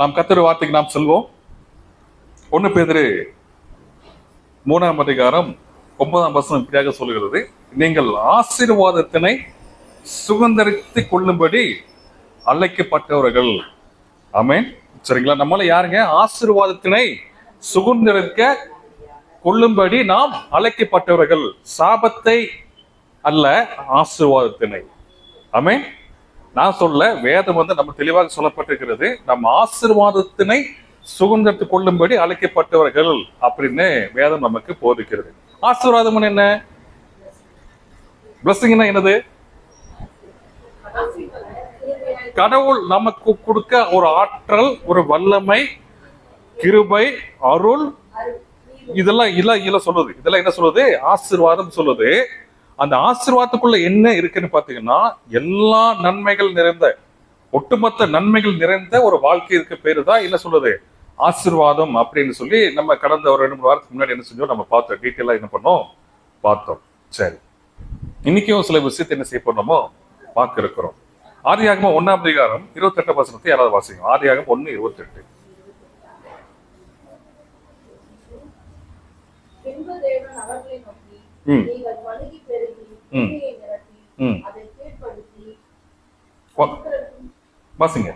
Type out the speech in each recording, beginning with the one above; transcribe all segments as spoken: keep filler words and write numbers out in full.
நாம் கர்த்தருடைய வார்த்தைக்கு நாம் செல்வோம். ஒன்று பேதுரு மூணாம் அதிகாரம் ஒன்பதாம் வசனம் இப்படியாக சொல்கிறது, நீங்கள் ஆசீர்வாதத்தினை சுதந்தரித்துக் கொள்ளும்படி அழைக்கப்பட்டவர்கள். ஆமென். சரிங்களா? நம்மள யாருங்க? ஆசீர்வாதத்தினை சுதந்தரிக்க கொள்ளும்படி நாம் அழைக்கப்பட்டவர்கள். சாபத்தை அல்ல, ஆசீர்வாதத்தினை. ஆமென். நான் சொல்ல, வேதம் வந்து நம்ம தெளிவாக சொல்லப்பட்டிருக்கிறது, நம்ம ஆசீர்வாதத்தினை சுதந்திரத்துக் கொள்ளும்படி அழைக்கப்பட்டவர்கள் அப்படின்னு வேதம் நமக்கு போதிக்கிறது. ஆசீர்வாதம் என்ன? பிளஸிங்னா என்னது? கடவுள் நமக்கு கொடுக்க ஒரு ஆற்றல், ஒரு வல்லமை, கிருபை, அருள், இதெல்லாம் இல்ல இல்ல சொல்லுது. இதெல்லாம் என்ன சொல்லுது? ஆசீர்வாதம் சொல்லுது. அந்த ஆசீர்வாதத்துக்குள்ள என்ன இருக்குன்னு பாத்தீங்கன்னா, எல்லா நன்மைகள் நிறைந்த, ஒட்டுமொத்த நன்மைகள் நிறைந்த ஒரு வாழ்க்கை இருக்க பேரு தான் என்ன சொல்லுது? ஆசீர்வாதம் அப்படின்னு சொல்லி நம்ம கடந்த ஒரு ரெண்டு மூணு வாரத்துக்கு முன்னாடி என்ன செஞ்சோம்? நம்ம பார்த்தோம். டீட்டெயிலா என்ன பண்ணோம்? பார்த்தோம். சரி, இன்னைக்கும் சில விஷயத்தை என்ன செய்ய பண்ணோமோ பார்க்க இருக்கிறோம். ஆதியாகமம் ஒன்னாம் அதிகாரம் இருபத்தி எட்டு வசனத்தை யாராவது வாசிங்க. ஆதியாகமம் ஒன்னு இருபத்தி எட்டு. வாசிங்க.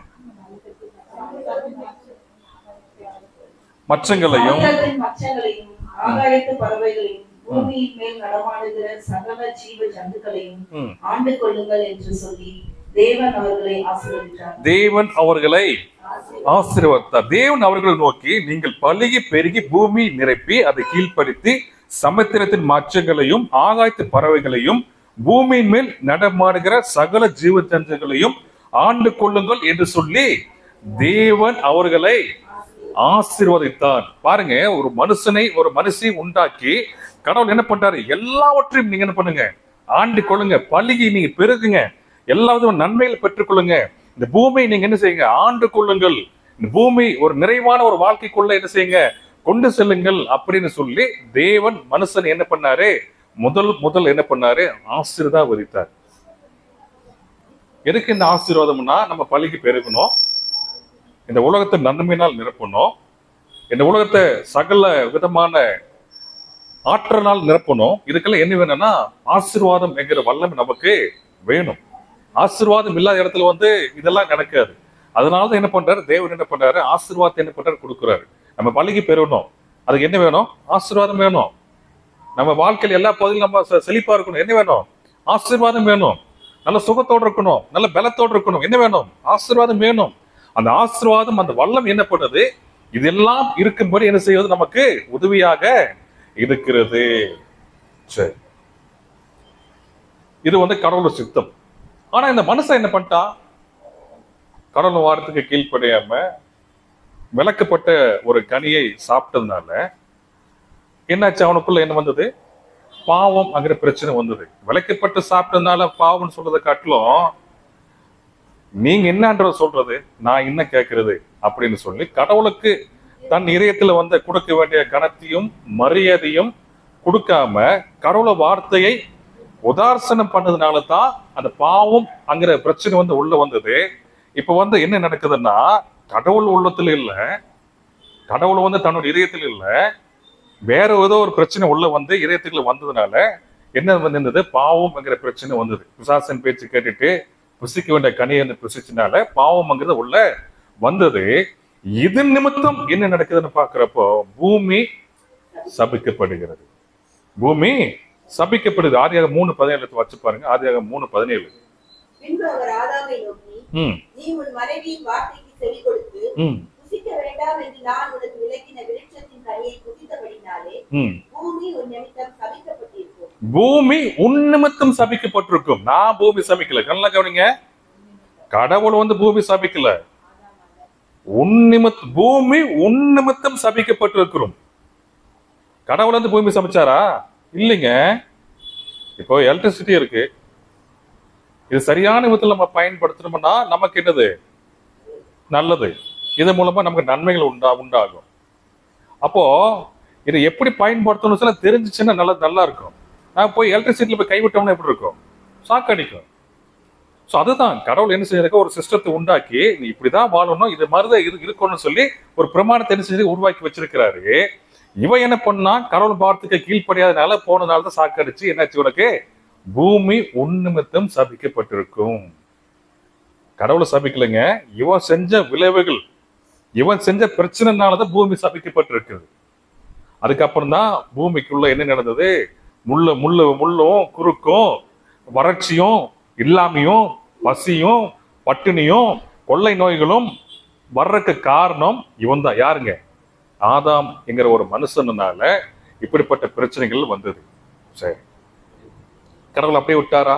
மச்சங்களையும் ஆகாயத்து பறவைகளையும் பூமியின் மேல் நடமாடுகிற சகல ஜீவ ஜந்துக்களையும் ஆண்டு கொள்ளுங்கள் என்று சொல்லி தேவன் அவர்களை ஆசீர்வதித்தார். தேவன் அவர்களை ஆசீர்வதித்தார். தேவன் அவர்களை நோக்கி, நீங்கள் பலுகி பெருகி பூமி நிரப்பி அதை கீழ்ப்படுத்தி சமுத்திரத்தின் மச்சங்களையும் ஆகாயத்து பறவைகளையும் பூமியின் மேல் நடமாடுகிற சகல ஜீவ ஜந்துக்களையும் ஆண்டு கொள்ளுங்கள் என்று சொல்லி தேவன் அவர்களை ஆசீர்வதித்தார். பாருங்க, ஒரு மனுஷனை ஒரு மனுஷி உண்டாக்கி கடவுள் என்ன பண்றாரு? எல்லாவற்றையும் நீங்க என்ன பண்ணுங்க? ஆண்டு கொள்ளுங்க, பலுகி நீங்க பெருகுங்க, எல்லா விதமான நன்மைகளை பெற்றுக்கொள்ளுங்க, இந்த பூமியை நீங்க என்ன செய்யுங்க? ஆண்டு கொள்ளுங்கள், இந்த பூமி ஒரு நிறைவான ஒரு வாழ்க்கைக்குள்ள என்ன செய்யுங்க? கொண்டு செல்லுங்கள் அப்படின்னு சொல்லி தேவன் மனுஷன் என்ன பண்ணாரு? முதல் முதல் என்ன பண்ணாரு? ஆசீர்வதித்தார். எதுக்கு இந்த ஆசீர்வாதம்னா, நம்ம பலுகி பெருகணும், இந்த உலகத்தை நன்மையினால் நிரப்பணும், இந்த உலகத்தை சகல விதமான ஆற்றனால் நிரப்பணும். இதுக்கெல்லாம் என்ன வேணும்னா ஆசீர்வாதம் என்கிற வல்லமை நமக்கு வேணும். ஆசீர்வாதம் இல்லாத இடத்துல வந்து இதெல்லாம் நடக்காது. அதனாலதான் என்ன பண்றாரு? தேவன் என்ன பண்றாரு? ஆசீர்வாதத்தை என்ன பண்றாரு? கொடுக்குறாரு. நம்ம பலுகி பெறணும், அதுக்கு என்ன வேணும்? ஆசீர்வாதம் வேணும். நம்ம வாழ்க்கையில் எல்லா பகுதியிலும் நம்ம செழிப்பா இருக்கணும், என்ன வேணும்? ஆசீர்வாதம் வேணும். நல்ல சுகத்தோடு இருக்கணும், நல்ல பலத்தோடு இருக்கணும், என்ன வேணும்? ஆசீர்வாதம் வேணும். அந்த ஆசீர்வாதம், அந்த வல்லம் என்ன பண்ணுது? இதெல்லாம் இருக்கும்படி என்ன செய்வது? நமக்கு உதவியாக இருக்கிறது. சரி, இது வந்து கடவுள் சித்தம். ஆனா இந்த மனுஷன் என்ன பண்ணிட்டான்? கடவுள் வார்த்தைக்கு கீழ்ப்படியாம விளக்கப்பட்ட ஒரு கனியை சாப்பிட்டதுனால என்னாச்சு? அவனுக்குள்ள என்ன வந்தது? பாவம் அங்கிற பிரச்சனை வந்தது. விளக்கப்பட்டு சாப்பிட்டதுனால பாவம்னு சொல்றதை காட்டிலும் நீங்க என்னன்ற சொல்றது, நான் என்ன கேட்கறது அப்படின்னு சொல்லி கடவுளுக்கு தன் இதயத்துல வந்து கொடுக்க வேண்டிய கனத்தையும் மரியாதையும் கொடுக்காம கடவுள வார்த்தையை உதாசனம் பண்ணதுனால தான் அந்த பாவம் அங்கிற பிரச்சனை வந்து உள்ள வந்தது. இப்ப வந்து என்ன நடக்குதுன்னா, கடவுள் உள்ளத்துல இல்ல, கடவுள் வந்து தன்னோட இதயத்தில் இல்ல, வேற ஏதோ ஒரு பிரச்சனை உள்ள வந்து இதயத்துக்குள்ள வந்ததுனால என்ன வந்திருந்தது? பாவம் என்கிற பிரச்சனை வந்தது. பிசாசன் பேச்சு கேட்டுட்டு புசிக்க வேண்டிய கனியை புசிச்சனால பாவம்ங்கிறது உள்ள வந்தது. இது நிமித்தம் என்ன நடக்குதுன்னு பாக்குறப்போ பூமி சபிக்கப்படுகிறது. பூமி சபிக்கப்படுது. ஆதியாக மூணு பதினேழு வச்சு பாருங்க. ஆதியாக மூணு பதினேழு. பின்பு அவர் ஆதாமை நோக்கி, நீ உன் மனைவியின் வார்த்தைக்கு செவி கொடுத்து புசிக்க வேண்டாம் என்று நான் உனக்கு விலக்கின விருட்சத்தின் கனியை புசித்தபடினாலே பூமி உன் நிமித்தம் சபிக்கப்பட்டிருக்கும். பூமி உன் நிமித்தம் சபிக்கப்பட்டிருக்கும். நான் பூமி சபிக்கல. நல்லா கவனிங்க, கடவுள் வந்து பூமி சபிக்கல. உன் நிமித்தம் பூமி உன் நிமித்தம் சபிக்கப்பட்டிருக்கிறோம். கடவுள் வந்து பூமி சமைச்சாரா? இல்லைங்க. இப்போ எலக்ட்ரிசிட்டி இருக்கு, இது சரியான விதத்தில் நம்ம பயன்படுத்தணும்னா நமக்கு என்னது? நல்லது. இதன் மூலமா நமக்கு நன்மைகள் உண்டா உண்டாகும். அப்போ இதை எப்படி பயன்படுத்தணும் சொல்ல தெரிஞ்சிச்சுன்னா நல்லா நல்லா இருக்கும். நான் போய் எலக்ட்ரிசிட்டியில போய் கைவிட்டோம்னா எப்படி இருக்கும்? ஷாக் அடிக்கும். ஸோ அதுதான் கடவுள் என்ன செய்யறதுக்கு ஒரு சிஸ்டத்தை உண்டாக்கி நீ இப்படிதான் வாழணும், இது மாதிரிதான் இது இருக்கணும்னு சொல்லி ஒரு பிரமாணத்தை என்ன செய்து உருவாக்கி வச்சிருக்கிறாரு. இவன் என்ன பண்ணா, கடவுள் வார்த்தைக்கு கீழ்ப்படியாதனால போனதால தான் சாக்கடிச்சு என்னாச்சு, உனக்கு பூமி உன்னிமித்தம் சபிக்கப்பட்டிருக்கும். கடவுளை சபிக்கலைங்க, இவன் செஞ்ச விளைவுகள், இவன் செஞ்ச பிரச்சனைனாலதான் பூமி சபிக்கப்பட்டிருக்குது. அதுக்கப்புறம் தான் பூமிக்குள்ள என்ன நடந்தது, முள்ள முள்ள முள்ளும் குறுக்கும் வறட்சியும் இல்லாமையும் பசியும் பட்டினியும் கொள்ளை நோய்களும் வர்றதுக்கு காரணம் இவன் தான். யாருங்க? ஆதாம் என்கிற ஒரு மனுஷனால இப்படிப்பட்ட பிரச்சனைகள் வந்தது. சரி, கடவுள் அப்படியே விட்டாரா?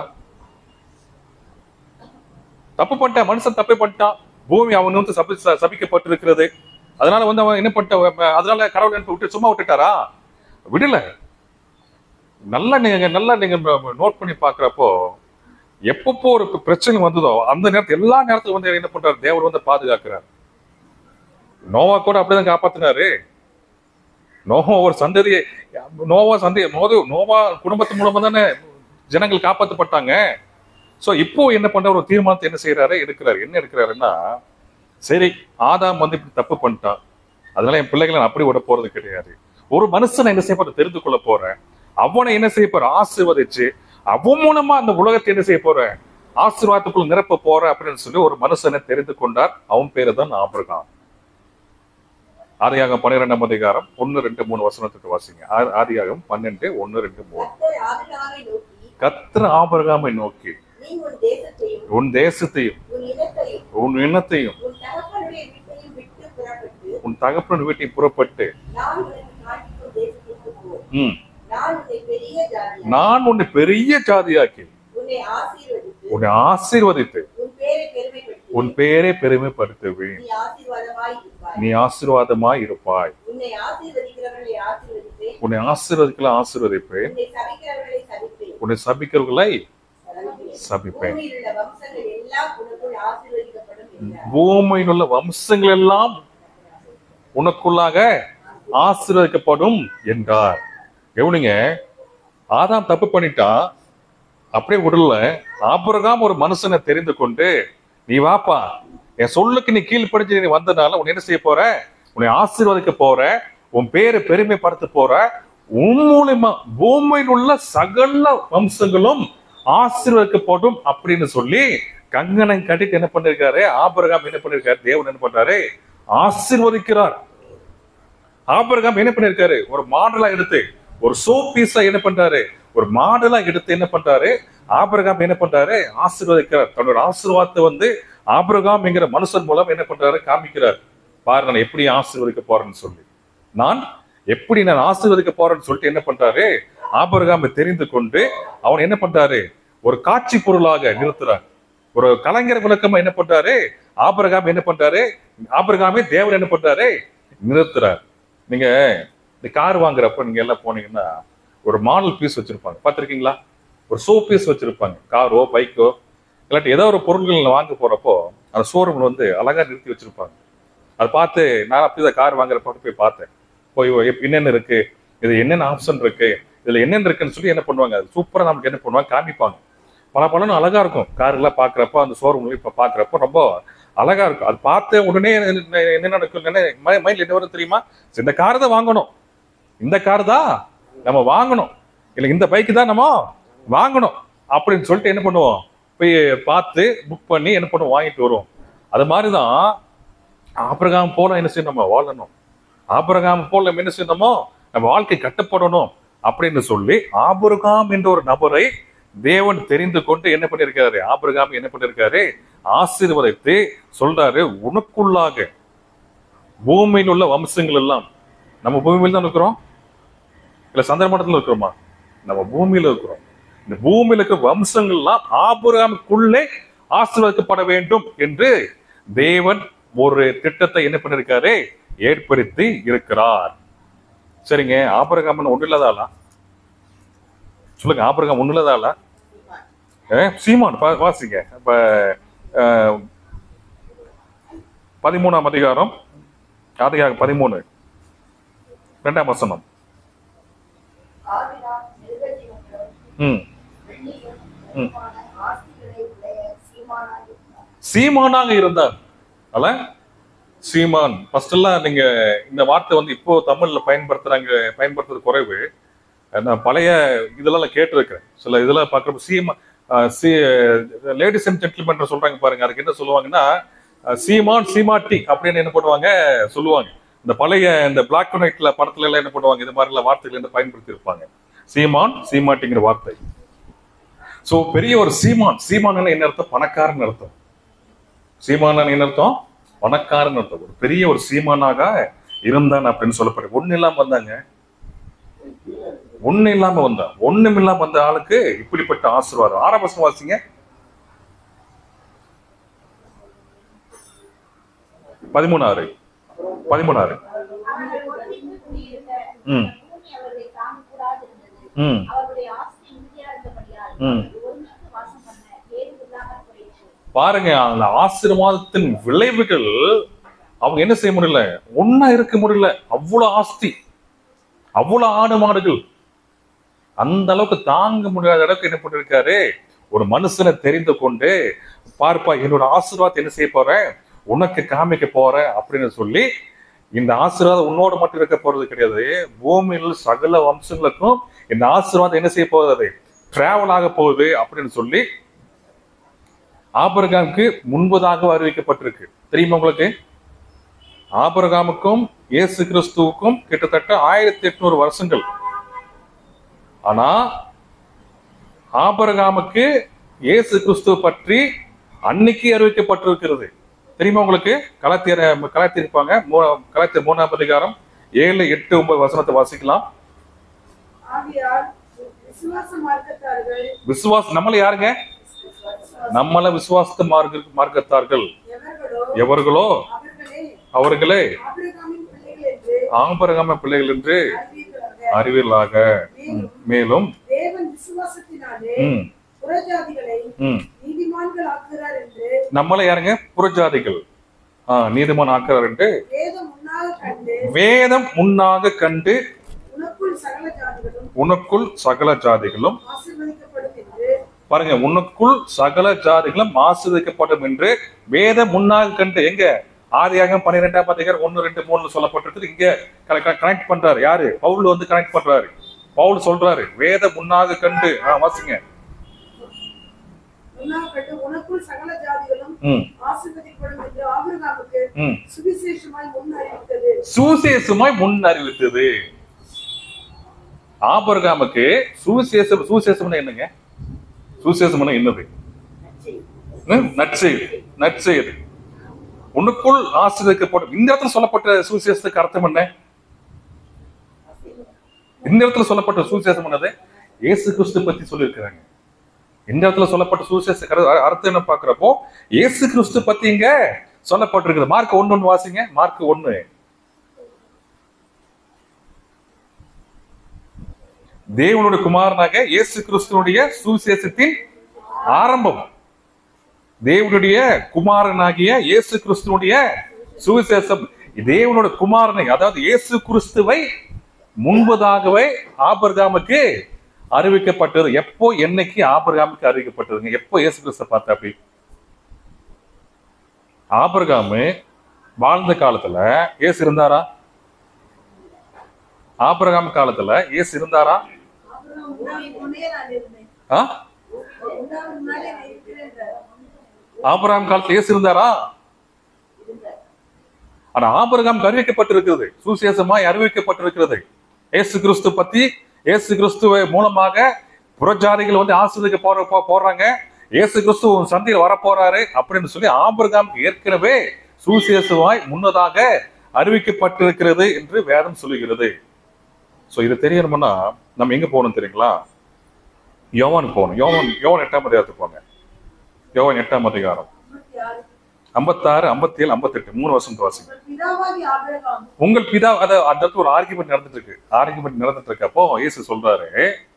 தப்பு பண்ணிட்டான், மனுஷன் தப்பே பண்ணிட்டான். பூமி அவன் வந்து சபி சபிக்கப்பட்டிருக்கிறது. அதனால வந்து அவன் என்ன பண்ணிட்ட, அதனால கடவுள் என்ன விட்டு சும்மா விட்டுட்டாரா? விடல. நல்லா நீங்க நல்லா நீங்க நோட் பண்ணி பாக்குறப்போ, எப்பப்போ ஒரு பிரச்சனை வந்ததோ அந்த நேரத்தில் எல்லா நேரத்துல வந்து என்ன பண்றாரு, தேவர் வந்து பாதுகாக்கிறார். நோவா கூட அப்படிதான் காப்பாத்தினாரு. நோவா ஒரு சந்ததியை, நோவா சந்தை நோவா குடும்பத்து மூலமா தானே ஜனங்கள் காப்பாற்றப்பட்டாங்க. சோ இப்போ என்ன பண்ற ஒரு தீர்மானத்தை என்ன செய்யறாரு, எடுக்கிறாரு. என்ன எடுக்கிறாருன்னா, சரி ஆதாம் வந்து இப்படி தப்பு பண்ணிட்டான், அதனால என் பிள்ளைகளை நான் அப்படி விட போறது கிடையாது. ஒரு மனுஷனை என்ன செய்ய போற, தெரிந்து கொள்ள போறேன். அவனை என்ன செய்ய போற, ஆசீர்வதிச்சு அவன் மூலமா அந்த உலகத்தை என்ன செய்ய போற, ஆசீர்வாதத்துக்குள் நிரப்ப போற அப்படின்னு சொல்லி ஒரு மனுஷனை தெரிந்து கொண்டார். அவன் பேரு தான் ஆபிரகாம். ஆதியாகமம் பன்னிரெண்டாம் அதிகாரம் ஒன்னு ரெண்டு மூணு வசனத்துக்கு வாசிங்க. ஆதியாகமம் பன்னெண்டு ஒன்னு ரெண்டு மூணு. கர்த்தர் ஆபிரகாமை நோக்கி, உன் தேசத்தையும் உன் இனத்தையும் உன் தகப்பன் வீட்டையும் புறப்பட்டு உம் நான் உன்னை பெரிய ஜாதியாக்கி உன்னை ஆசீர்வதித்து உன் பேரை பெருமைப்படுத்துவேன், நீ ஆசீர்வாதமாய் இருப்பாய். உன்னை ஆசீர்வதிக்கல ஆசீர்வதிப்பேன், உன்னை சபிக்கிறவர்களை சபிப்பேன். பூமியில் உள்ள வம்சங்கள் எல்லாம் உனக்குள்ளாக ஆசீர்வதிக்கப்படும் என்றார். எவனுங்க? ஆதாம் தப்பு பண்ணிட்டா, அப்படியே விடல. ஆபிரகாம் ஒரு மனுஷனை தெரிந்து கொண்டு, நீ வாப்பா, என் சொல்லுக்கு நீ கீழ்ப்படிஞ்சு நீ வந்தனால உன்னை என்ன செய்ய போற, உன்னை ஆசீர்வதிக்க போற, உன் பேரை பெருமைப்படுத்த போற, உன் மூலமா பூமியில் உள்ள சகல வம்சங்களும் ஆசீர்வதிக்கப்படும் அப்படின்னு சொல்லி கங்கணம் கட்டிட்டு என்ன பண்ணிருக்காரு, ஆபிரகாம் என்ன பண்ணிருக்காரு, தேவன் என்ன பண்றாரு, ஆசீர்வதிக்கிறார். ஆபிரகாம் என்ன பண்ணிருக்காரு, ஒரு மாடலா எடுத்து, ஒரு சோ பீஸா என்ன பண்றாரு, ஒரு மாடலா எடுத்து என்ன பண்றாரு, ஆபிரகாம் என்ன பண்றாரு, ஆசீர்வதிக்கிறார். தன்னோட ஆசீர்வாதத்தை வந்து ஆபிரகாம் என்கிற மனுஷன் மூலம் என்ன பண்றாரு, காமிக்கிறார். பாரு நான் எப்படி ஆசீர்வதிக்க போறேன்னு சொல்லி, நான் எப்படி நான் ஆசீர்வதிக்க போறேன்னு சொல்லிட்டு என்ன பண்றாரு, ஆபிரகாமை தெரிந்து கொண்டு அவன் என்ன பண்றாரு, ஒரு காட்சி பொருளாக நிறுத்துறார். ஒரு கலைஞர் விளக்கமா என்ன பண்றாரு, ஆபிரகாம் என்ன பண்றாரு, ஆபிரகாமே தேவன் என்ன பண்றாரு, நிறுத்துறார். நீங்க இந்த கார் வாங்குறப்ப நீங்க எல்லாம் போனீங்கன்னா ஒரு மாடல் பீஸ் வச்சிருப்பாங்க, பார்த்திருக்கீங்களா? ஒரு ஷோ பீஸ் வச்சிருப்பாங்க. காரோ பைக்கோ இல்லாட்டி ஏதோ ஒரு பொருட்கள் வாங்க போறப்போ அந்த ஷோரூம்ல வந்து அழகா நிறுத்தி வச்சிருப்பாங்க. அதை பார்த்து நான் அப்படிதான் கார் வாங்குறப்ப போய் பார்த்தேன். போய் என்னென்ன இருக்கு, இது என்னென்ன ஆப்ஷன் இருக்கு, இதுல என்னென்ன இருக்குன்னு சொல்லி என்ன பண்ணுவாங்க, அது சூப்பரா நமக்கு என்ன பண்ணுவாங்க, காமிப்பாங்க. பல பலனும் அழகா இருக்கும். கார் எல்லாம் பாக்குறப்போ அந்த ஷோரூம்ல இப்ப பாக்குறப்போ ரொம்ப அழகா இருக்கும். அது பார்த்த உடனே என்ன நடக்கும், மைண்ட்ல என்ன வரும் தெரியுமா, இந்த கார் தான் வாங்கணும், இந்த கார் தான் நம்ம வாங்கணும், இல்ல இந்த பைக்கு தான் நம்ம வாங்கணும் அப்படின்னு சொல்லிட்டு என்ன பண்ணுவோம், போய் பார்த்து புக் பண்ணி என்ன பண்ணுவோம், வாங்கிட்டு வருவோம். அது மாதிரிதான் ஆபிரகாம் போல என்ன செய்யணும், நம்ம வாழணும். ஆபிரகாம் போல நம்ம என்ன செய்யணுமோ, நம்ம வாழ்க்கை கட்டப்படணும் அப்படின்னு சொல்லி ஆபிரகாம் என்ற ஒரு நபரை தேவன் தெரிந்து கொண்டு என்ன பண்ணிருக்காரு, ஆபிரகாம் என்ன பண்ணிருக்காரு, ஆசீர்வதித்து சொல்றாரு, உனக்குள்ளாக பூமியில் உள்ள வம்சங்கள் எல்லாம். நம்ம பூமியில் தான் இருக்கிறோம், இல்ல சந்திரமண்டலத்துல இருக்கிறோமா? நம்ம பூமியில இருக்கிறோம். இந்த பூமியில இருக்க வம்சங்கள் எல்லாம் ஆபிரகாமுக்குள்ளே ஆசீர்வதிக்கப்பட வேண்டும் என்று தேவன் ஒரு திட்டத்தை என்ன பண்ணிருக்காரு, ஏற்படுத்தி இருக்கிறார். சரிங்க, ஆபிரகாம் ஒண்ணு இல்லாதாளா சொல்லுங்க, ஆபிரகாம் ஒண்ணு இல்லாதாளா? சீமான் வாசிங்க. இப்ப பதிமூணாம் அதிகாரம், ஆதியாகமம் பதிமூணு இரண்டாம் வசனம். ம் ம் சீமானாக இருந்தார். அல்ல சீமான் ஃபர்ஸ்ட் எல்லாம் நீங்க இந்த வார்த்தை வந்து இப்போ தமிழ்ல பயன்படுத்துறாங்க, பயன்படுத்துறது குறைவு. நான் பழைய இதெல்லாம் கேட்டிருக்கேன். சில இதெல்லாம் பார்க்குறப்ப சீமா லேடிஸ் அண்ட் ஜென்டில்மேன் சொல்றாங்க பாருங்க, அதுக்கு என்ன சொல்லுவாங்கன்னா சீமான் சீமாட்டி அப்படின்னு என்ன பண்ணுவாங்க சொல்லுவாங்க. இந்த பழைய இந்த பிளாக் அண்ட் ஒயிட்ல படத்துல எல்லாம் என்ன பண்ணுவாங்க, இது மாதிரி எல்லாம் வார்த்தைகள் என்ன பயன்படுத்தி இருப்பாங்க. சீமான் சீமாட்டிங்கிற வார்த்தை. சோ பெரிய ஒரு சீமான், சீமான் என்ன அர்த்தம்? பணக்காரன் அர்த்தம். சீமான் என்ன அர்த்தம்? பணக்காரன் அர்த்தம். ஒரு பெரிய ஒரு சீமானாக இருந்தான் அப்படின்னு சொல்லப்படுது. ஒண்ணு இல்லாம வந்தாங்க, ஒண்ணு இல்லாம வந்தான். ஒண்ணும் இல்லாம வந்த ஆளுக்கு இப்படிப்பட்ட ஆசீர்வாதம். ஆறாம் வசனம் வாசிங்க. பதிமூணாறு பதிமூணாறு ம் ம் ம் பாருங்க, அந்த ஆசீர்வாதத்தின் விளைவுகள் அவங்க என்ன செய்ய முடியல, ஒன்னா இருக்க முடியல. அவ்வளவு ஆஸ்தி, அவ்வளவு ஆடு மாடுகள், அந்த அளவுக்கு தாங்க முடியாத அளவுக்கு என்ன பண்ணிருக்காரு, ஒரு மனுஷனை தெரிந்து கொண்டு பார்ப்பா என்னோட ஆசீர்வாதத்தை என்ன செய்ய போற, உனக்கு காமிக்க போற அப்படின்னு சொல்லி, இந்த ஆசீர்வாதம் உன்னோட மட்டும் இருக்க போறது கிடையாது, பூமியில் சகல வம்சங்களுக்கும் இந்த ஆசீர்வாதம் என்ன செய்ய போகுது, டிராவல் ஆக போகுது அப்படின்னு சொல்லி ஆபிரகாமுக்கு முன்பதாக அறிவிக்கப்பட்டிருக்கு. தெரியுமா உங்களுக்கு? ஆபிரகாமுக்கும் இயேசு கிறிஸ்துவுக்கும் கிட்டத்தட்ட ஆயிரத்தி எட்நூறு வருஷங்கள். ஆனா ஆபிரகாமுக்கு இயேசு கிறிஸ்துவ பற்றி அன்னைக்கு அறிவிக்கப்பட்டிருக்கிறது. தெரியுமா உங்களுக்கு? கலாத்தியர் கலாத்தியிருப்பாங்க, கலாத்தியர் மூணாம் அதிகாரம் ஏழு எட்டு ஒன்பது வசனத்தை வாசிக்கலாம். விசுவாசம் நம்மள யாருங்க? நம்மள விசுவாச மார்க்க மார்க்கத்தார்கள் எவர்களோ அவர்களே ஆபிரகாம் பிள்ளைகள் என்று அறிவீர்களாக. மேலும் நம்மள யாருங்க? புறஜாதிகள் ஆஹ் நீதிமான் ஆக்குறார் என்று வேதம் முன்னாக கண்டு உனக்குள் சகல ஜாதிகளும் பாருங்க, உனக்குள் சகல ஜாதிகளும் ஆசீர்வதிக்கப்படும் என்று வேதம் முன்னாக கண்டு. எங்க? ஆதியாகமம் பன்னிரெண்டாம் அதிகாரம் ஒன்னு ரெண்டு மூணுல சொல்லப்பட்டிருக்கு. இங்க கனெக்ட் பண்றாரு யாரு? பவுல் வந்து கனெக்ட் பண்றாரு. பவுல் சொல்றாரு வேதம் முன்னாக கண்டு. ஆஹ் வாசிங்க. உனக்குள் சகல ஜாதிகளும் ஆசீர்வதிக்கப்படும் என்று ஆபிரகாமுக்கு சுவிசேஷமாய் முன் அறிவித்தது. சுவிசேஷமாய் முன் அறிவித்தது. ஆபிரகாமுக்கு சுவிசேஷம். சுவிசேஷம்னா என்னங்க? சுவிசேஷம்னா என்னது? நற்செய்தி. நற்செய்தி உனக்குள் ஆசீர்வதிக்கப்படும். இந்த இடத்துல சொல்லப்பட்ட சுவிசேஷத்துக்கு அர்த்தம் என்ன? இந்த இடத்துல சொல்லப்பட்ட சுவிசேஷம் என்னது? இயேசு கிறிஸ்து பத்தி சொல்லியிருக்கிறாங்க. இந்த இடத்துல சொல்லப்பட்ட சுவிசேஷ அர்த்தம் என்ன பாக்குறப்போ இயேசு கிறிஸ்து பத்தி இங்க சொல்லப்பட்டிருக்கிறது. மார்க் ஒன்னு ஒன்னு வாசிங்க. மார்க் ஒன்னு. தேவனுடைய குமாரனாக இயேசு கிறிஸ்துவனுடைய சுவிசேஷத்தின் ஆரம்பம். தேவனுடைய குமாரனாகிய இயேசு கிறிஸ்துவனுடைய சுவிசேஷம். தேவனுடைய குமாரனை, அதாவது இயேசு கிறிஸ்துவை முன்பதாகவே ஆபிரகாமுக்கு அறிவிக்கப்பட்டது. எப்போ? என்னைக்கு ஆபிரகாமுக்கு அறிவிக்கப்பட்டதுங்க? எப்போ இயேசு கிறிஸ்துவ பார்த்தா? அப்படி ஆபிரகாமு வாழ்ந்த காலத்துல இயேசு இருந்தாரா? ஆபிரகாம் காலத்துல இயேசு இருந்தாரா? ஆபிரகாம் காலத்துல இயேசு இருந்தாரா? ஆனா ஆபிரகாம் அறிவிக்கப்பட்டிருக்கிறது, சுவிசேஷமாய் அறிவிக்கப்பட்டிருக்கிறது. இயேசு கிறிஸ்து பத்தி, இயேசு கிறிஸ்துவ மூலமாக புறஜாதிகள் வந்து ஆசீர்வதிக்க போற போறாங்க, இயேசு கிறிஸ்து சந்தையில் வர போறாரு அப்படின்னு சொல்லி ஆபிரகாம் ஏற்கனவே சுவிசேஷமாய் முன்னதாக அறிவிக்கப்பட்டிருக்கிறது என்று வேதம் சொல்லுகிறது. சோ இது தெரியணும்னா நம்ம எங்க போகணும் தெரியுங்களா? யோவான் போகணும். யோவான் யோவான் எட்டாம் அதிகாரத்துக்கு போங்க. யோவான் எட்டாம் அதிகாரம் ஐம்பத்தாறு ஐம்பத்தி ஏழு ஐம்பத்தி எட்டு மூணு வருஷம் வாசிங்க. உங்கள் பிதா, அத அந்த இடத்துல ஒரு ஆர்கியூமெண்ட் நடந்துட்டு இருக்கு. ஆர்கியூமெண்ட் நடந்துட்டு இருக்கு. அப்போ இயேசு சொல்றாரு,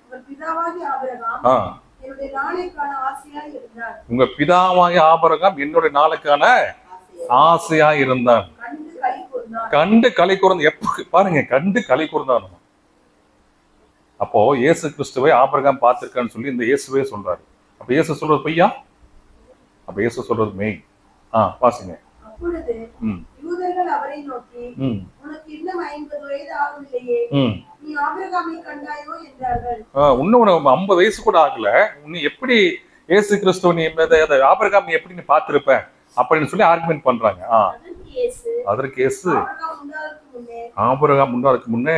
உங்க பிதாவாகிய ஆபிரகாம் என்னுடைய நாளுக்கான ஆசையா இருந்தான், கண்டு களி கூர்ந்தான். எப்ப பாருங்க, கண்டு களி கூர்ந்தான். அப்போ இயேசு கிறிஸ்துவை ஆபிரகாம் பார்த்திருக்கான்னு சொல்லி இந்த இயேசுவே சொல்றாரு. அப்ப இயேசு சொல்றது பொய்யா? அப்ப இயேசு சொல்றது மெய். ஆஹ் வாசிங்க. அப்பொழுது யூதர்கள் அவரை நோக்கி, உனக்கு இன்னும் ஐம்பது வயது ஆகவில்லையே, நீ ஆபிரகாமை கண்டாயோ என்றார்கள். இன்னும் ஐம்பது வயசு கூட ஆகல, நீ எப்படி இயேசு கிறிஸ்துவ நீ ஆபிரகாம் நீ எப்படி நீ பார்த்திருப்ப அப்படின்னு சொல்லி ஆர்குமெண்ட் பண்றாங்க. அதற்கு இயேசு ஆபிரகாம் முன்னாருக்கு முன்னே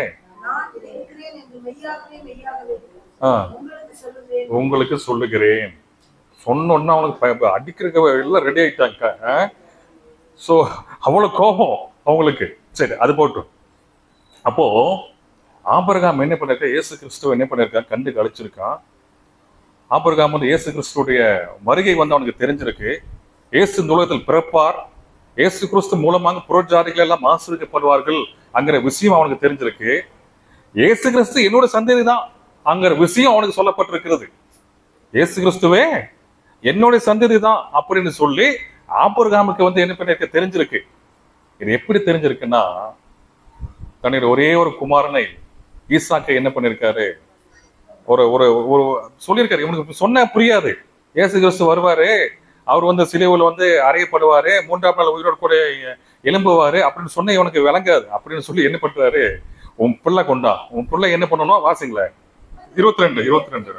உங்களுக்கு சொல்லுகிறேன் சொன்னோன்னா அவனுக்கு அடிக்கிற எல்லாம் ரெடி ஆயிட்டாங்க. சோ அவ்வளவு கோபம் அவங்களுக்கு. சரி, அது போட்டும். அப்போ ஆபிரகாம் என்ன பண்ணிருக்க, இயேசு கிறிஸ்துவ என்ன பண்ணிருக்கான், கண்டு கழிச்சிருக்கான். ஆபிரகாம் வந்து இயேசு கிறிஸ்துடைய வருகை வந்து அவனுக்கு தெரிஞ்சிருக்கு. இயேசு இந்த உலகத்தில் பிறப்பார், இயேசு கிறிஸ்து மூலமாக புறஜாதிகள் எல்லாம் ஆசீர்வதிக்கப்படுவார்கள் அங்கிற விஷயம் அவனுக்கு தெரிஞ்சிருக்கு. இயேசு கிறிஸ்து என்னோட சந்ததி தான் அங்கிற விஷயம் அவனுக்கு சொல்லப்பட்டிருக்கிறது. இயேசு கிறிஸ்துவே என்னுடைய சந்ததி தான் அப்படின்னு சொல்லி ஆபிரகாமுக்கு வந்து என்ன பண்ணிருக்க தெரிஞ்சிருக்கு. இது எப்படி தெரிஞ்சிருக்குன்னா, தன்னுடைய ஒரே ஒரு குமாரனை ஈசாக்கை என்ன பண்ணிருக்காரு, ஒரு ஒரு ஒரு சொல்லியிருக்காரு. இவனுக்கு சொன்ன புரியாது. இயேசு கிறிஸ்து வருவாரு, அவர் வந்து சிலுவையில் வந்து அறையப்படுவாரு, மூன்றாம் நாள் உயிரோடு கூட எழும்புவாரு அப்படின்னு சொன்ன இவனுக்கு விளங்காது. அப்படின்னு சொல்லி என்ன பண்றாரு, உன் பிள்ளை கொண்டா, உன் பிள்ளை என்ன பண்ணணும் வாசிங்களேன். இருபத்தி ரெண்டு இருபத்தி ரெண்டு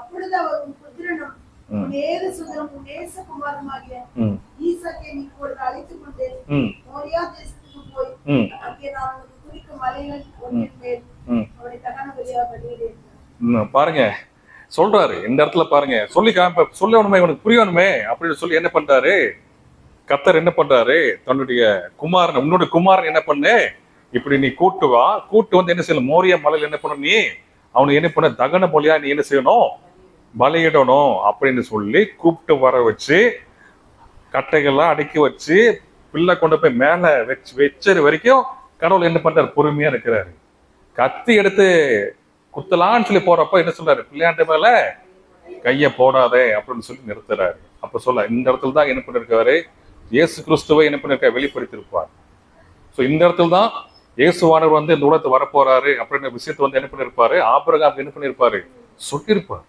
பாருங்க சொல்றாரு. இந்த இடத்துல பாருங்க சொல்லி காம சொல்லணுமே, இவனுக்கு புரியணுமே அப்படின்னு சொல்லி என்ன பண்றாரு, கர்த்தர் என்ன பண்றாரு, தன்னுடைய குமாரன், உன்னுடைய குமாரன் என்ன பண்ணு, இப்படி நீ கூட்டு வா, கூட்டு வந்து என்ன செய்யணும், மோரியா மலையில என்ன பண்ண, நீ அவனுக்கு என்ன பண்ண, தகன மொழியா நீ என்ன செய்யணும், பலியிடணும் அப்படின்னு சொல்லி கூப்பிட்டு வர வச்சு கட்டைகள்லாம் அடுக்கி வச்சு பிள்ளை கொண்டு போய் மேல வச்சு வச்சது வரைக்கும் கடவுள் என்ன பண்றாரு, பொறுமையா இருக்கிறாரு. கத்தி எடுத்து குத்தலான்னு சொல்லி போறப்ப என்ன சொல்றாரு, பிள்ளையாண்டு மேல கைய போடாதே அப்படின்னு சொல்லி நிறுத்துறாரு. அப்ப சொல்ல இந்த இடத்துல தான் என்ன பண்ணிருக்காரு, இயேசு கிறிஸ்துவை என்ன பண்ணிருக்காரு, வெளிப்படுத்தியிருப்பார். சோ இந்த இடத்துல தான் இயேசுவானவர் வந்து இந்த உலகத்து வரப்போறாரு அப்படின்ற விஷயத்த வந்து என்ன பண்ணிருப்பாரு, ஆபிரகாம் என்ன பண்ணிருப்பாரு, சொல்லியிருப்பார்.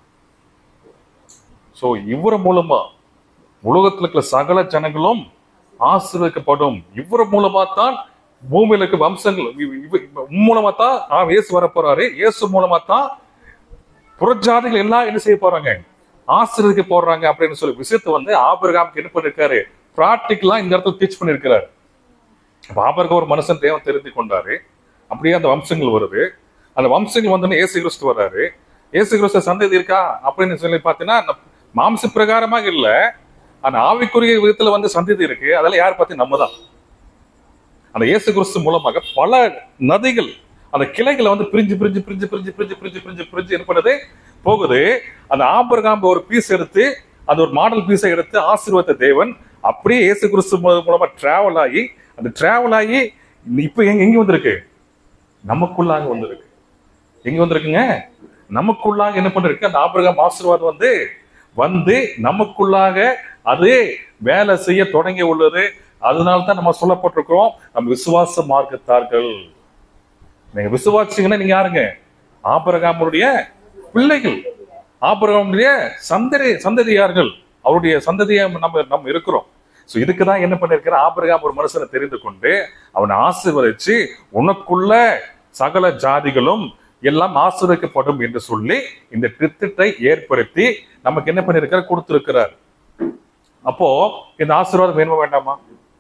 சோ இவர மூலமா உலகத்துல இருக்கிற சகல ஜனங்களும் ஆசீர்வதிக்கப்படும். இவர் மூலமா தான் பூமியில இருக்க வம்சங்கள் மூலமா தான் இயேசு வர போறாரு. இயேசு மூலமா தான் புறஜாதிகள் எல்லாம் என்ன செய்ய போறாங்க, ஆசீர்வதிக்க போடுறாங்க அப்படின்னு சொல்லி விஷயத்த வந்து ஆபிரகாமுக்கு என்ன பண்ணிருக்காரு, பிராக்டிகலா இந்த இடத்துல டீச் பண்ணிருக்கிறாரு. அப்ப ஆபிரகாம் ஒரு மனுஷன் தேவன் தெரிந்து கொண்டாரு. அப்படியே அந்த வம்சங்கள் வருது. அந்த வம்சங்கள் வந்து இயேசு கிறிஸ்து வர்றாரு. இயேசு கிறிஸ்து சந்ததி இருக்கா அப்படின்னு சொல்லி பாத்தீங்கன்னா மாம்ச பிரகாரமாக இல்ல, ஆனா ஆவிக்குரிய விதத்துல வந்து சந்ததி இருக்கு. அதெல்லாம் யார் பார்த்து, நம்ம தான். அந்த இயேசு கிறிஸ்து மூலமாக பல நதிகள் அந்த கிளைகளை வந்து பிரிஞ்சு பிரிஞ்சு பிரிஞ்சு பிரிஞ்சு பிரிஞ்சு பிரிஞ்சு பிரிஞ்சு பிரிஞ்சு என்ன பண்ணுது போகுது. அந்த ஆபிரகாம் ஒரு பீஸ் எடுத்து, அந்த ஒரு மாடல் பீஸை எடுத்து ஆசீர்வாத தேவன் அப்படியே இயேசு கிறிஸ்து மூலமா டிராவல் ஆகி, அந்த டிராவல் ஆகி இப்ப எங்க எங்க வந்திருக்கு, நமக்குள்ளாக வந்திருக்கு. எங்க வந்திருக்குங்க, நமக்குள்ளாக என்ன பண்ணிருக்கு, அந்த ஆபிரகாம் ஆசீர்வாதம் வந்து வந்து நமக்குள்ளாக அது வேலை செய்ய தொடங்கி உள்ளது. அதனால்தான் நம்ம சொல்லப்பட்டிருக்கிறோம், நம்ம விசுவாச மார்க்கத்தார்கள். நீங்க விசுவாசிங்கன்னா நீங்க யாருங்க, ஆபிரகாமுடைய பிள்ளைகள், ஆபிரகாமுடைய சந்ததி சந்ததியார்கள், அவருடைய சந்ததியை நம்ம நம்ம இருக்கிறோம். சோ இதுக்குதான் என்ன பண்ணிருக்கிற, ஆபிரகாம் ஒரு மனுஷனை தெரிந்து கொண்டு அவனை ஆசீர்வதிச்சு உனக்குள்ள சகல ஜாதிகளும் எல்லாம் ஆசீர்வதிக்கப்படும் என்று சொல்லி இந்த திட்டத்தை ஏற்படுத்தி நமக்கு என்ன பண்ணிருக்காரு, கொடுத்திருக்கிறார். அப்போ இந்த ஆசீர்வாதம் வேணுமா வேண்டாமா,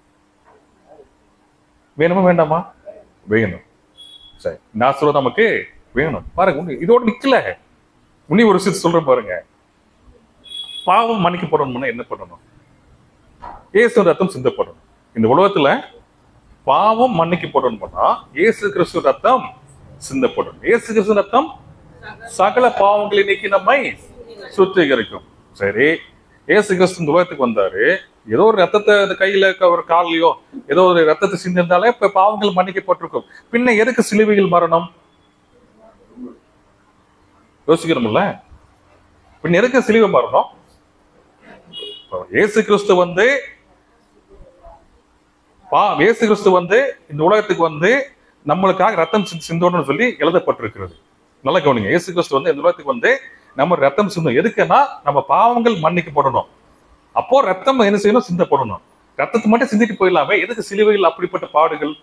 வேணுமா வேண்டாமா, வேணும். சரி, இந்த ஆசீர்வாதம் நமக்கு வேணும். பாருங்க, இதோட நிக்கல, உன்னி ஒரு விஷயத்தை சொல்றேன் பாருங்க. பாவம் மன்னிக்கப்படணும்னா என்ன பண்ணணும், இயேசு ரத்தம் சிந்தப்படணும். இந்த உலகத்துல பாவம் மன்னிக்கப்படணும்னா இயேசு கிறிஸ்து ரத்தம் சிந்தப்படும். இயேசு கிறிஸ்து ரத்தம் சகல பாவங்களை நீக்கி நம்மை சுத்திகரிக்கும். சரி, இயேசு கிறிஸ்து இந்த உலகத்துக்கு வந்தாரு, ஏதோ ஒரு ரத்தத்தை கையில ஒரு காலையோ ஏதோ ஒரு ரத்தத்தை சிந்திருந்தாலே இப்ப பாவங்கள் மன்னிக்கப்பட்டிருக்கும். பின்ன எதுக்கு சிலுவையில் மரணம், யோசிக்கிறோம்ல, பின்ன எதுக்கு சிலுவை மரணம்? இயேசு கிறிஸ்து வந்து பா இயேசு கிறிஸ்து வந்து இந்த உலகத்துக்கு வந்து நம்மளுக்காக ரத்தம் சிந்தோன்னு சொல்லி எழுதப்பட்டிருக்கிறது. நல்லா கவனிங்க, இயேசு கிறிஸ்து வந்து இந்த உலகத்துக்கு வந்து நம்ம ரத்தம் சிந்தோம். எதுக்குன்னா நம்ம பாவங்கள் மன்னிக்கப்படணும். அப்போ ரத்தம் என்ன செய்யணும், சிந்தப்படணும். ரத்தத்தை மட்டும் சிந்திட்டு போயிடலாமே, எதுக்கு சிலுவையில் அப்படிப்பட்ட பாடுகள்?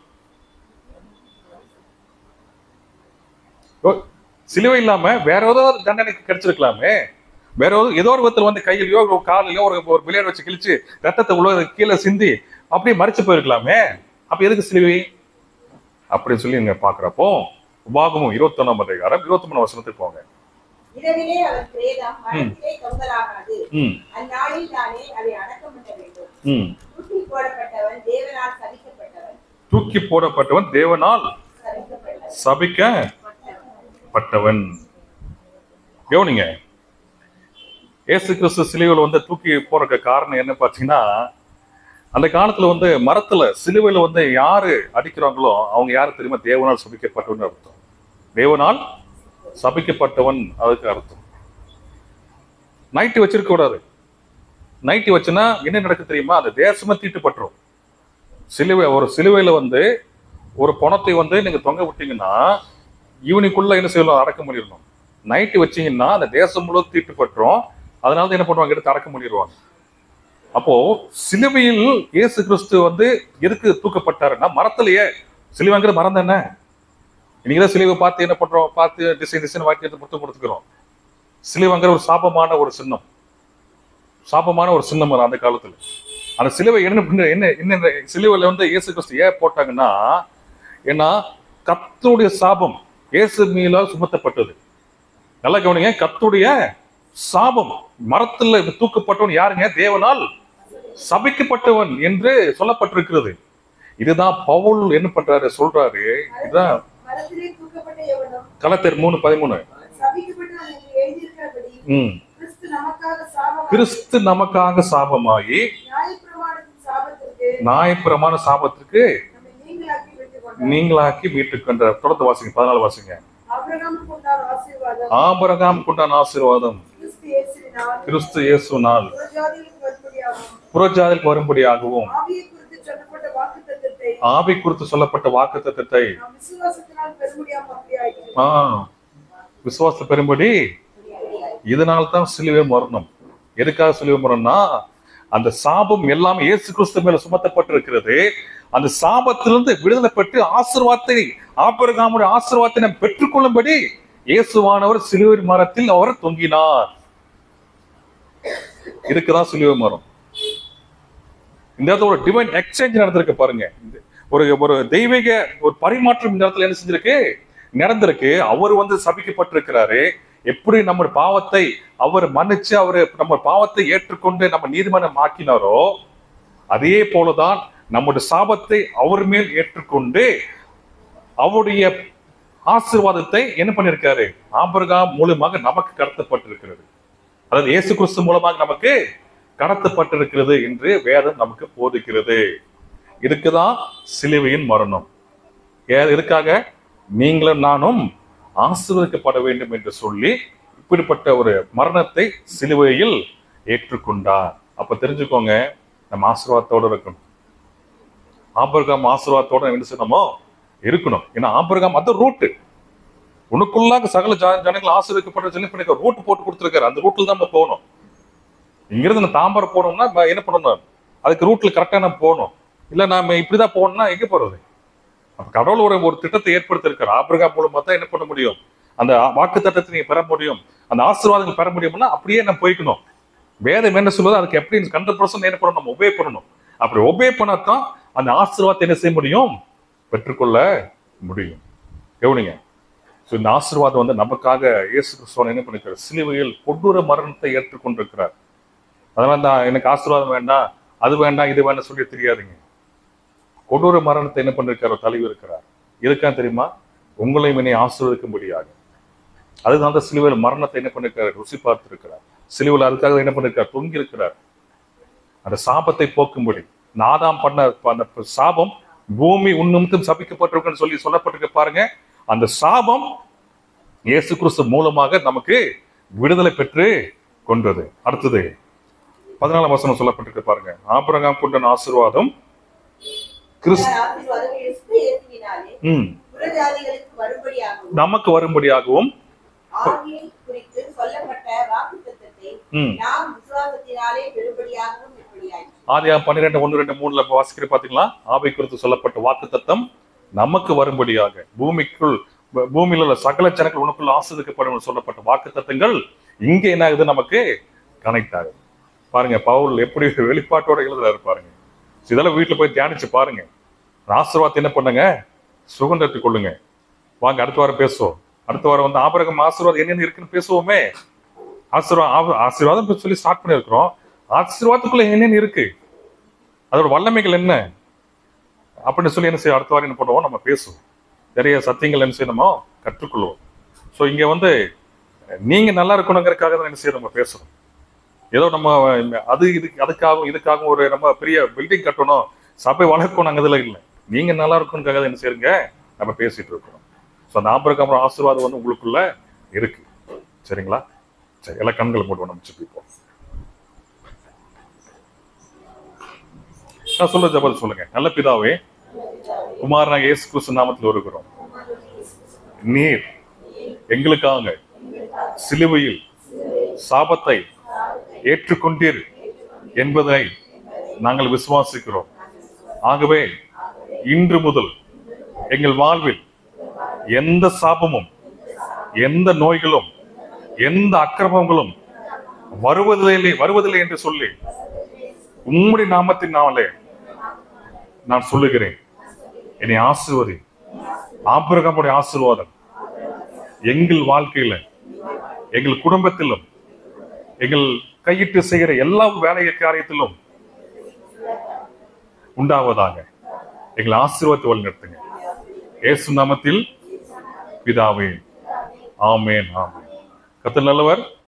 சிலுவை இல்லாம வேற ஏதோ தண்டனைக்கு கிடைச்சிருக்கலாமே. வேற ஏதோ ஒரு விதத்துல வந்து கையிலயோ காலையோ ஒரு ஒரு பிளேட் வச்சு கிழிச்சு ரத்தத்தை உள்ள கீழே சிந்தி அப்படியே மறைச்சு போயிருக்கலாமே. அப்ப எதுக்கு சிலுவை அப்படின்னு சொல்லி நீங்க பாக்குறப்போ உபாகமும் இருபத்தி ஒண்ணாம் அதிகாரம் இருபத்தி மூணு வசனத்துக்கு போங்க. இரவிலே அவர் பிரேதம் மரத்திலே தொங்கலாகாது. அந்நாளில் தானே அதை அடக்கம் பண்ண வேண்டும். தூக்கி போடப்பட்டவன் தேவனால் சபிக்கப்பட்டவன். தூக்கி போடப்பட்டவன் தேவனால் சபிக்கப்பட்டவன். கவனிங்க, இயேசு கிறிஸ்து சிலுவையில் வந்து தூக்கி போறதுக்கு காரணம் என்ன பார்த்தீங்கன்னா, அந்த காலத்துல வந்து மரத்துல சிலுவையில வந்து யாரு அடிக்கிறாங்களோ அவங்க யாரு தெரியுமா? தேவனால் சபிக்கப்பட்டவன் அர்த்தம். தேவனால் சபிக்கப்பட்டவன் அதுக்கு அர்த்தம். நைட்டு வச்சிருக்க கூடாது. நைட்டு வச்சுன்னா என்ன நடக்கு தெரியுமா? அந்த தேசமா தீட்டுப்பட்டுரும். சிலுவை ஒரு சிலுவையில வந்து ஒரு பணத்தை வந்து நீங்க தொங்க விட்டீங்கன்னா ஈவினிங்குள்ள என்ன செய்யலாம்? அடக்க முடியணும். நைட்டு வச்சீங்கன்னா அந்த தேசம் முழுவதும் தீட்டுப்பட்டுரும். அதனால என்ன பண்ணுவாங்க? எடுத்து அடக்க முடிடுவாங்க. அப்போ சிலுவையில் இயேசு கிறிஸ்து வந்து எதுக்கு தூக்கப்பட்டாருன்னா மரத்திலேயே. சிலுவைங்கிற மரம் தானே. இன்னைக்குதான் சிலுவை பார்த்து என்ன பண்றோம்? பார்த்து டிசைன் டிசைன் வாக்கி எடுத்து புத்தம் கொடுத்துக்கிறோம். சிலுவைங்கிற ஒரு சாபமான ஒரு சின்னம், சாபமான ஒரு சின்னம் அந்த காலத்துல. அந்த சிலுவை என்ன என்ன என்ன சிலுவையில வந்து இயேசு கிறிஸ்து ஏன் போட்டாங்கன்னா, ஏன்னா கர்த்தருடைய சாபம் இயேசு மீதால் சுமத்தப்பட்டது. நல்லா கவனிங்க, கர்த்தருடைய சாபம் மரத்துல தூக்கப்பட்டவன் யாருங்க? தேவனால் சபிக்கப்பட்டவன் என்று சொல்லப்பட்டிருக்கிறது. இதுதான் பவுல் என்ன பண்றாரு சொல்றாரு. இதுதான் கலத்தியர் மூணு பதிமூணு. கிறிஸ்து நமக்காக சாபமாகி நியாயப்பிரமாண சாபத்திற்கு நீங்களாக்கி மீட்டுக் கொண்ட. தொடர்ந்து வாசிங்க, பதினாலு வாசிங்க. ஆபிரகாம் கொண்டான் ஆசீர்வாதம் கிறிஸ்து இயேசுவினால் புறஜாதிக்கு வரும்படியாகவும் ஆவி குறித்து சொல்லப்பட்ட வாக்குத்தத்தத்தை விசுவாசத்தை பெறும்படி இதனால்தான் சிலுவை மரணம். எதுக்காக சிலுவை மரணம்னா, அந்த சாபம் எல்லாமே இயேசு கிறிஸ்து மேல சுமத்தப்பட்டிருக்கிறது. அந்த சாபத்திலிருந்து விடுதலை பெற்று ஆசீர்வாதத்தை, ஆபிரகாமுடைய ஆசீர்வாதத்தை நாம் பெற்றுக்கொள்ளும்படி இயேசுவானவர் சிலுவை மரத்தில் அவர் தொங்கினார். இதுக்குதான் சிலுவை மரம். இந்த இடத்துல ஒரு டிவைன் எக்ஸ்சேஞ்ச் நடந்திருக்கு பாருங்க. ஒரு ஒரு தெய்வீக ஒரு பரிமாற்றம் இந்த இடத்துல என்ன செஞ்சிருக்கு? நடந்திருக்கு. அவர் வந்து சபிக்கப்பட்டிருக்கிறாரு. எப்படி நம்ம பாவத்தை அவர் மன்னிச்சு அவரு நம்ம பாவத்தை ஏற்றுக்கொண்டு நம்ம நீதிமன்றம் ஆக்கினாரோ அதே போலதான் நம்முடைய சாபத்தை அவர் மேல் ஏற்றுக்கொண்டு அவருடைய ஆசீர்வாதத்தை என்ன பண்ணிருக்காரு? ஆபிரகாம் மூலமாக நமக்கு கடத்தப்பட்டிருக்கிறது. அதாவது இயேசு கிறிஸ்து மூலமாக நமக்கு கடத்தப்பட்டிருக்கிறது என்று வேதம் நமக்கு போதிக்கிறது. இதுக்குதான் சிலுவையின் மரணம். எதுக்காக? நீங்களும் நானும் ஆசீர்வதிக்கப்பட வேண்டும் என்று சொல்லி இப்படிப்பட்ட ஒரு மரணத்தை சிலுவையில் ஏற்றுக்கொண்டார். அப்ப தெரிஞ்சுக்கோங்க, நம்ம ஆசீர்வாதத்தோட இருக்கணும். ஆபிரகாம் ஆசீர்வாதத்தோட என்ன செய்யணுமோ இருக்கணும். ஏன்னா ஆபிரகாம் அது ரூட்டு. உனக்குள்ளாக சகல ஜனங்கள் ஆசீர்வதிக்கப்பட்ட சொல்லி பண்ணி ரூட் போட்டு கொடுத்துருக்காரு. அந்த ரூட்ல தான் நம்ம போகணும். இங்கிருந்து நம்ம தாம்பரம் போனோம்னா என்ன பண்ணணும்? அதுக்கு ரூட்ல கரெக்டா நம்ம போகணும். இல்ல நாம இப்படிதான் போகணும்னா எங்க போறது? கடவுள் ஒரு ஒரு திட்டத்தை ஏற்படுத்தி இருக்காரு. ஆபிரகாம் மூலமா தான் என்ன பண்ண முடியும்? அந்த வாக்கு தட்டத்தை நீங்க பெற முடியும், அந்த ஆசீர்வாதங்கள் பெற முடியும்னா அப்படியே நம்ம போய்க்கணும். வேதம் என்ன சொல்லுவது? அதுக்கு எப்படி ஹண்ட்ரட் பர்சன்ட் என்ன பண்ணணும்? நம்ம ஒபே பண்ணணும். அப்படி ஒபே பண்ணாதான் அந்த ஆசீர்வாதத்தை என்ன செய்ய முடியும்? பெற்றுக்கொள்ள முடியும். கவனிங்க, இந்த ஆசீர்வாதம் வந்து நமக்காக இயேசு கிறிஸ்து என்ன பண்ணிருக்காரு? சிலுவையில் கொடூர மரணத்தை ஏற்றுக்கொண்டிருக்கிறார். அதனால தான் எனக்கு ஆசீர்வாதம் வேண்டாம், அது வேண்டாம், இது வேண்டாம் சொல்லி தெரியாதுங்க. கொடூர மரணத்தை என்ன பண்ணிருக்காரு? தலைவர் இருக்கிறார். எதுக்காக தெரியுமா? உங்களையும் என்னை ஆசீர்வதிக்கும்படியாக. அதுதான் அந்த சிலுவையில் மரணத்தை என்ன பண்ணிருக்காரு? ருசி பார்த்து இருக்கிறார். சிலுவையில் அதுக்காக என்ன பண்ணிருக்கார்? தொங்கி இருக்கிறார். அந்த சாபத்தை போக்கும்படி. நாதாம் பண்ண அந்த சாபம் பூமி உன்னிமித்தம் சபிக்கப்பட்டிருக்குன்னு சொல்லி சொல்லப்பட்டிருக்க பாருங்க. அந்த சாபம் இயேசு கிறிஸ்து மூலமாக நமக்கு விடுதலை பெற்று கொண்டது. அடுத்தது பதினாலாம் வசனம் சொல்லப்பட்டிருக்க பாருங்க. ஆபிரகாம் கொண்ட ஆசீர்வாதம் நமக்கு வரும்படியாகவும் ஆதியாகமம் பன்னிரெண்டு ஒன்று ரெண்டு மூணுல வாசிக்கிற பாத்தீங்களா, ஆவை குறித்து சொல்லப்பட்ட வாக்கு தத்தம் நமக்கு வரும்படியாக பூமிக்குள் பூமியில் உள்ள சகல ஜனங்கள் உனக்குள்ள ஆசீர்வதிக்கப்படும் சொல்லப்பட்ட வாக்கு தத்தங்கள் இங்க என்ன ஆகுது, நமக்கு கனெக்ட் ஆகுது. பாருங்க பவுல் எப்படி வெளிப்பாட்டோட எழுதுறாரு பாருங்க. இதெல்லாம் வீட்டுல போய் தியானிச்சு பாருங்க. ஆசீர்வாதத்தை என்ன பண்ணுங்க, சுதந்திரத்துக் கொள்ளுங்க. வாங்க அடுத்த வாரம் பேசுவோம். அடுத்த வாரம் வந்து ஆபிரகாம் ஆசீர்வாதம் என்னென்ன இருக்குன்னு பேசுவோமே. ஆசீர்வாதம் ஆசீர்வாதம் சொல்லி ஸ்டார்ட் பண்ணிருக்கிறோம். ஆசீர்வாதத்துக்குள்ள என்னென்ன இருக்கு, அதோட வல்லமைகள் என்ன அப்படின்னு சொல்லி என்ன செய்ய அடுத்த வாரம் என்ன பண்ணுவோம், நம்ம பேசுவோம். நிறைய சத்தியங்கள் என்ன செய்யணுமோ கற்றுக்கொள்வோம். ஸோ இங்க வந்து நீங்க நல்லா இருக்கணுங்கிறதுக்காக தான் என்ன செய்ய நம்ம பேசுறோம். ஏதோ நம்ம அது இது அதுக்காகவும் இதுக்காகவும் ஒரு நம்ம பெரிய பில்டிங் கட்டணும், சபை வளர்க்கணும், நாங்கள் இதுல இல்லை. நீங்க நல்லா இருக்கணுங்காக என்ன செய்யுங்க நம்ம பேசிட்டு இருக்கிறோம். ஸோ அந்த ஆபிரகாம் ஆசீர்வாதம் வந்து உங்களுக்குள்ள இருக்கு. சரிங்களா? சரி, எல்லா கண்களை போட்டு நம்ம சுப்பிப்போம். நான் சொல்ற ஜபத்தை சொல்லுங்க. நல்ல பிதாவே, குமாரனாக இயேசு கிறிஸ்து நாமத்தில் வருகிறோம். நீர் எங்களுக்காக சிலுவையில் சாபத்தை ஏற்றுக்கொண்டீர் என்பதை நாங்கள் விசுவாசிக்கிறோம். ஆகவே இன்று முதல் எங்கள் வாழ்வில் எந்த சாபமும், எந்த நோய்களும், எந்த அக்கிரமங்களும் வருவதில்லை வருவதில்லை என்று சொல்லி உம்முடைய நாமத்தினாலே நான் சொல்லுகிறேன். என்னை ஆசீர்வதி. ஆபிரகாமுடைய ஆசீர்வாதம் எங்கள் வாழ்க்கையில, எங்கள் குடும்பத்திலும், எங்கள் கையிட்டு செய்கிற எல்லா வேலை காரியத்திலும் உண்டாவதாக. எங்களை ஆசீர்வாதத்தை வழிநடத்துங்க. இயேசு நாமத்தில் பிதாவே, ஆமென். ஆமென். கர்த்தர் நல்லவர்.